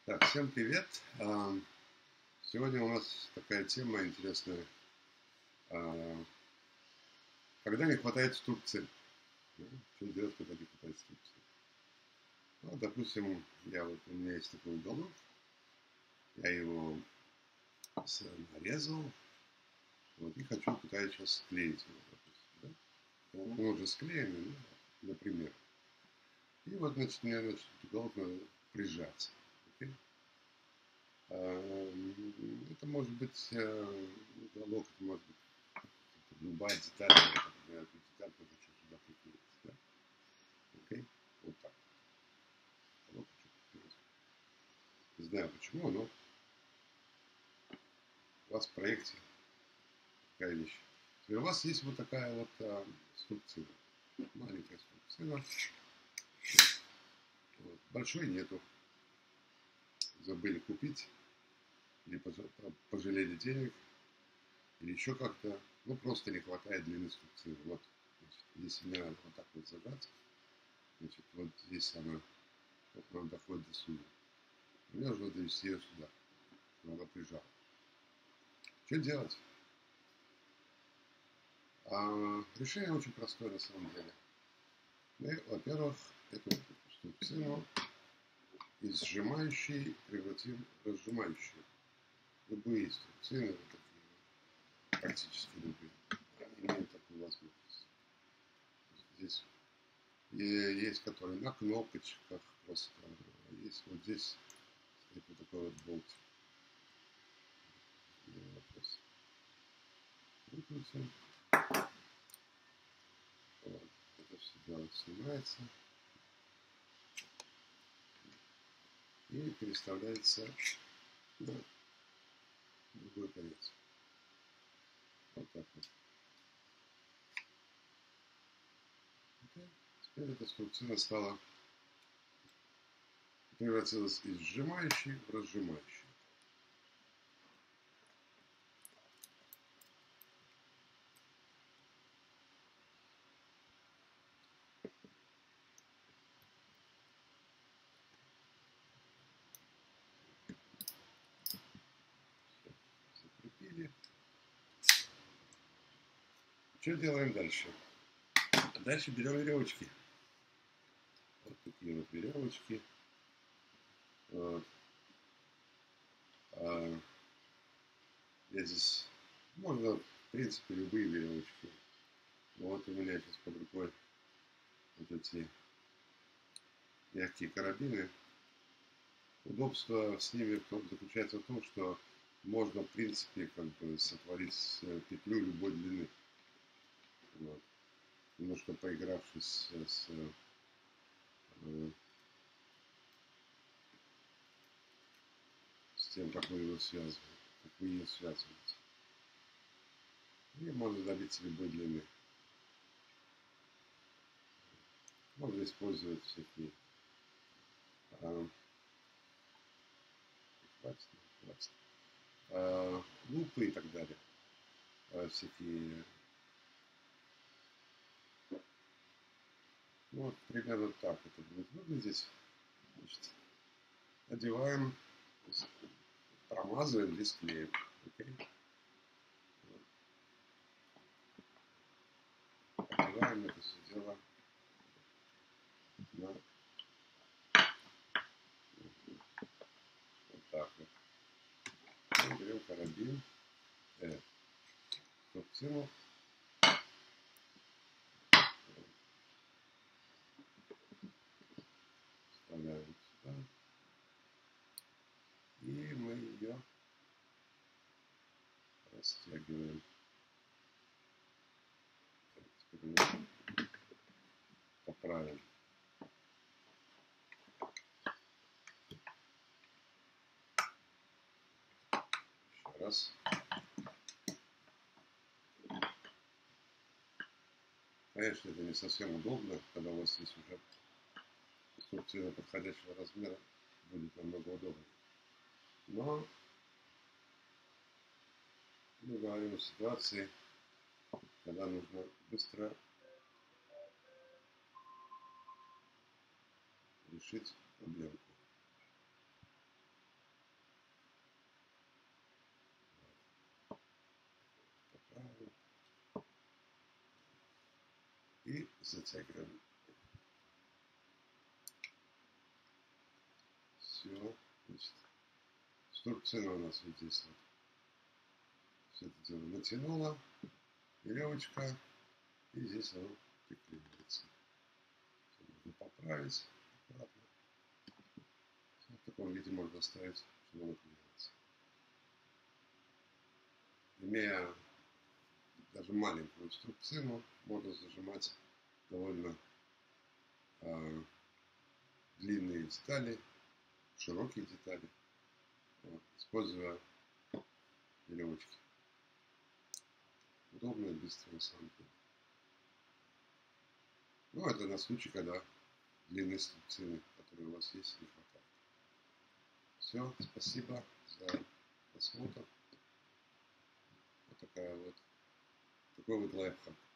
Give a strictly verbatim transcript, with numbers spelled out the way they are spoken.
Так, всем привет. А, Сегодня у нас такая тема интересная. А, Когда не хватает инструкции. Да, что делать, когда не хватает инструкции? Ну, допустим, я вот, у меня есть такой уголок, я его с- нарезал, вот, и хочу, пытаюсь сейчас склеить его, допустим, да? Он он уже склеенный, ну, например. И вот, значит, мне, значит, уголок надо прижаться. Окей? А, Это может быть э, уголок, это может быть любая деталь, например, эту деталь я хочу сюда прикрутить. Да? Окей? Вот так. Вот хочу прикрутить. Не знаю почему, но у вас в проекте такая вещь. Теперь у вас есть вот такая вот а, струбцина. Маленькая струбцина. Вот. Большой нету. Забыли купить. Или пожалели денег. Или еще как-то. Ну, просто не хватает длины струбцины. Вот. Значит, если мне надо вот так вот зажать, значит, вот здесь она, вот она доходит до сюда. Мне нужно довести ее сюда. Надо прижать. Что делать? А, решение очень простое на самом деле. Мы, во-первых, эту струбцину из сжимающей превратим в разжимающую. Любые струбцины, вот такие, практически любые, они имеют такую возможность. Здесь есть, которые на кнопочках просто, есть вот здесь стоит вот такой вот болтик. Выкрутим. Вот. Это все дело снимается и переставляется на другой конец. Вот так вот. Okay. Теперь эта струбцина стала, превратилась из сжимающей в разжимающую. Закрепили. Что делаем дальше? Дальше берем веревочки. Вот такие вот веревочки. Вот. А я здесь можно, в принципе, любые веревочки. Вот у меня сейчас под рукой вот эти мягкие карабины. Удобство с ними заключается в том, что можно, в принципе, как бы сотворить петлю любой длины. Вот. Немножко поигравшись с, с тем, как вы его связываете, как вы ее связываете. И можно добиться любой длины. Можно использовать всякие а, хватит, хватит, а, лупы и так далее. А, всякие. Ну, вот примерно так это будет выглядеть. Значит, одеваем, промазываем, здесь клеем. Okay. Одеваем это все дело на вот так вот. И берем карабин, э, струбцину. Вставляем сюда. И мы ее растягиваем. Теперь мы поправим. Еще раз. Конечно, это не совсем удобно, когда у вас есть уже струбцина подходящего размера, будет намного удобнее. Но мы говорим о ситуации, когда нужно быстро решить проблемку. и затягиваем. Все, значит, струбцина у нас вот здесь вот. Все это дело натянула, веревочка, и здесь оно приклеивается. Все можно поправить аккуратно. В таком виде можно оставить, чтобы оно клеилось. Имея даже маленькую струбцину, можно зажимать довольно э, длинные детали, широкие детали, вот, используя веревочки. Удобно и быстро на самом деле. Ну, это на случай, когда длинной струбцины, которые у вас есть, не хватает. Все, спасибо за просмотр. Вот такая вот, такой вот лайфхак.